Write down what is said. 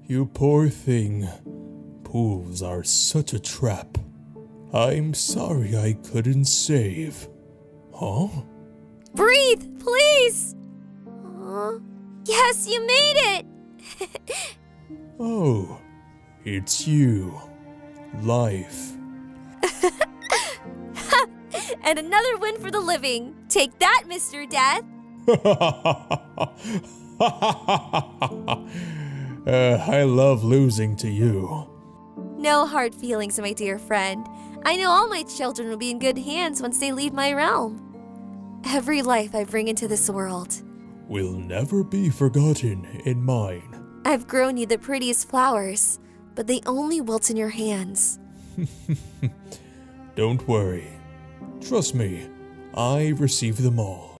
You poor thing. Pools are such a trap. I'm sorry I couldn't save. Huh? Breathe, please! Yes, you made it! Oh, it's you. Life. And another win for the living. Take that, Mr. Death! I love losing to you. No hard feelings, my dear friend. I know all my children will be in good hands once they leave my realm. Every life I bring into this world Will never be forgotten in mine. I've grown you the prettiest flowers, but they only wilt in your hands. Don't worry. Trust me, I receive them all.